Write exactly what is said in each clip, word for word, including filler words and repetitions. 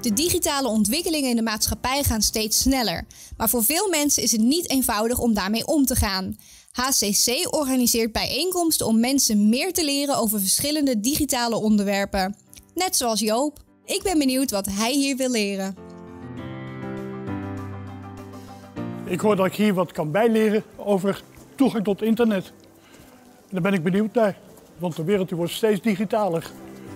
De digitale ontwikkelingen in de maatschappij gaan steeds sneller. Maar voor veel mensen is het niet eenvoudig om daarmee om te gaan. H C C organiseert bijeenkomsten om mensen meer te leren over verschillende digitale onderwerpen. Net zoals Joop. Ik ben benieuwd wat hij hier wil leren. Ik hoor dat ik hier wat kan bijleren over toegang tot internet. En daar ben ik benieuwd naar, want de wereld wordt steeds digitaler.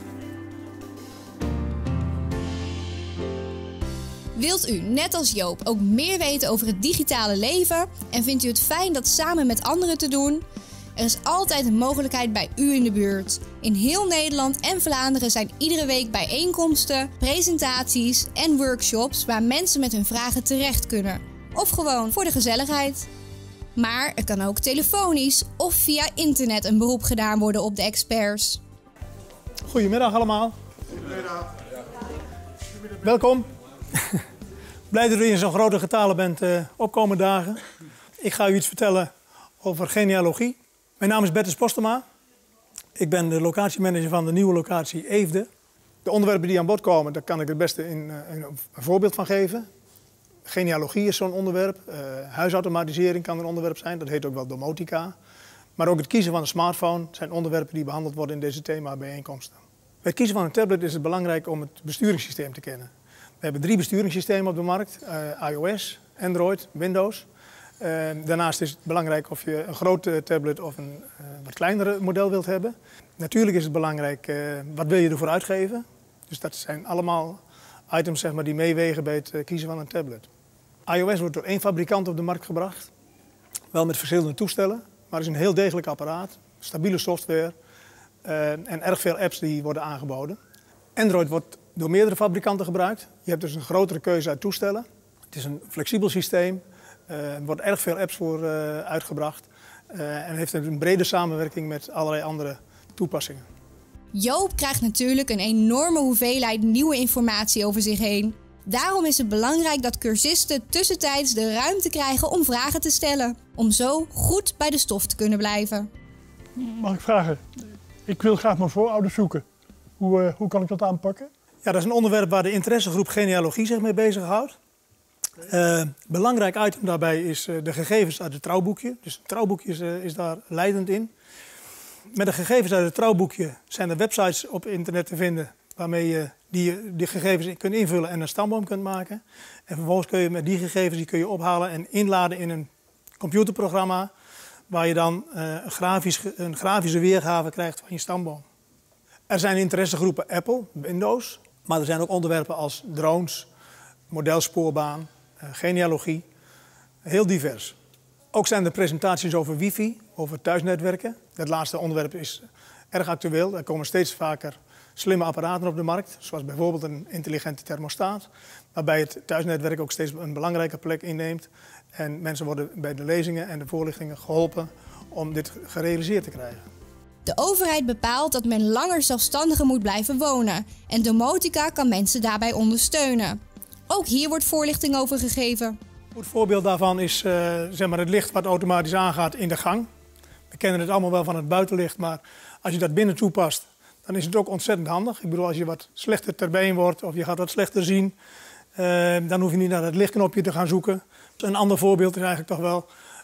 Wilt u, net als Joop, ook meer weten over het digitale leven en vindt u het fijn dat samen met anderen te doen? Er is altijd een mogelijkheid bij u in de buurt. In heel Nederland en Vlaanderen zijn iedere week bijeenkomsten, presentaties en workshops waar mensen met hun vragen terecht kunnen. Of gewoon voor de gezelligheid. Maar er kan ook telefonisch of via internet een beroep gedaan worden op de experts. Goedemiddag allemaal. Goedemiddag. Welkom. Blij dat u in zo'n grote getale bent uh, opkomende dagen. Ik ga u iets vertellen over genealogie. Mijn naam is Bertus Postema. Ik ben de locatiemanager van de nieuwe locatie Eefde. De onderwerpen die aan bod komen, daar kan ik het beste in, uh, een voorbeeld van geven. Genealogie is zo'n onderwerp. Uh, huisautomatisering kan een onderwerp zijn. Dat heet ook wel domotica. Maar ook het kiezen van een smartphone zijn onderwerpen die behandeld worden in deze thema-bijeenkomsten. Bij het kiezen van een tablet is het belangrijk om het besturingssysteem te kennen. We hebben drie besturingssystemen op de markt. Uh, iOS, Android, Windows. Uh, daarnaast is het belangrijk of je een grote tablet of een uh, wat kleinere model wilt hebben. Natuurlijk is het belangrijk, uh, wat wil je ervoor uitgeven? Dus dat zijn allemaal items zeg maar, die meewegen bij het uh, kiezen van een tablet. iOS wordt door één fabrikant op de markt gebracht. Wel met verschillende toestellen, maar het is een heel degelijk apparaat. Stabiele software uh, en erg veel apps die worden aangeboden. Android wordt door meerdere fabrikanten gebruikt. Je hebt dus een grotere keuze uit toestellen. Het is een flexibel systeem. Uh, er worden erg veel apps voor uh, uitgebracht. Uh, en heeft een brede samenwerking met allerlei andere toepassingen. Joop krijgt natuurlijk een enorme hoeveelheid nieuwe informatie over zich heen. Daarom is het belangrijk dat cursisten tussentijds de ruimte krijgen om vragen te stellen. Om zo goed bij de stof te kunnen blijven. Mag ik vragen? Ik wil graag mijn voorouders zoeken. Hoe, uh, hoe kan ik dat aanpakken? Ja, dat is een onderwerp waar de interessegroep genealogie zich mee bezighoudt. Uh, belangrijk item daarbij is uh, de gegevens uit het trouwboekje. Dus het trouwboekje is, uh, is daar leidend in. Met de gegevens uit het trouwboekje zijn er websites op internet te vinden waarmee je die, die gegevens kunt invullen en een stamboom kunt maken. En vervolgens kun je met die gegevens die kun je ophalen en inladen in een computerprogramma waar je dan uh, een, grafisch, een grafische weergave krijgt van je stamboom. Er zijn interessegroepen Apple, Windows, maar er zijn ook onderwerpen als drones, modelspoorbaan, uh, genealogie, heel divers. Ook zijn er presentaties over wifi, over thuisnetwerken. Dat laatste onderwerp is erg actueel. Er komen steeds vaker slimme apparaten op de markt, zoals bijvoorbeeld een intelligente thermostaat, waarbij het thuisnetwerk ook steeds een belangrijke plek inneemt. En mensen worden bij de lezingen en de voorlichtingen geholpen om dit gerealiseerd te krijgen. De overheid bepaalt dat men langer zelfstandiger moet blijven wonen en domotica kan mensen daarbij ondersteunen. Ook hier wordt voorlichting over gegeven. Een goed voorbeeld daarvan is uh, zeg maar het licht wat automatisch aangaat in de gang. We kennen het allemaal wel van het buitenlicht, maar als je dat binnen toepast, dan is het ook ontzettend handig. Ik bedoel, als je wat slechter ter been wordt of je gaat wat slechter zien, uh, dan hoef je niet naar het lichtknopje te gaan zoeken. Een ander voorbeeld is eigenlijk toch wel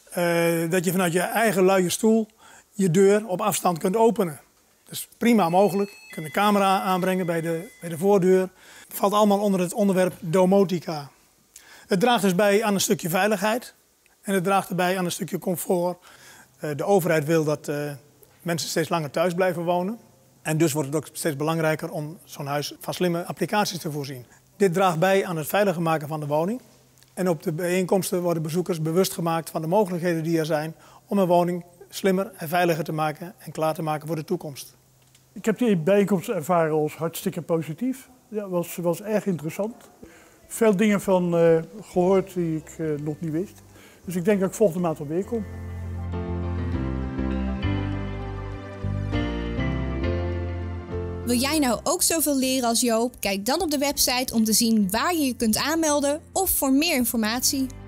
uh, dat je vanuit je eigen luie stoel je deur op afstand kunt openen. Dat is prima mogelijk. Je kunt een camera aanbrengen bij de, bij de voordeur. Het valt allemaal onder het onderwerp domotica. Het draagt dus bij aan een stukje veiligheid en het draagt erbij aan een stukje comfort. Uh, de overheid wil dat uh, mensen steeds langer thuis blijven wonen. En dus wordt het ook steeds belangrijker om zo'n huis van slimme applicaties te voorzien. Dit draagt bij aan het veiliger maken van de woning. En op de bijeenkomsten worden bezoekers bewust gemaakt van de mogelijkheden die er zijn om een woning slimmer en veiliger te maken en klaar te maken voor de toekomst. Ik heb die bijeenkomst ervaren als hartstikke positief. Ja, het was, was erg interessant. Veel dingen van uh, gehoord die ik uh, nog niet wist. Dus ik denk dat ik volgende maand alweer kom. Wil jij nou ook zoveel leren als Joop? Kijk dan op de website om te zien waar je je kunt aanmelden of voor meer informatie.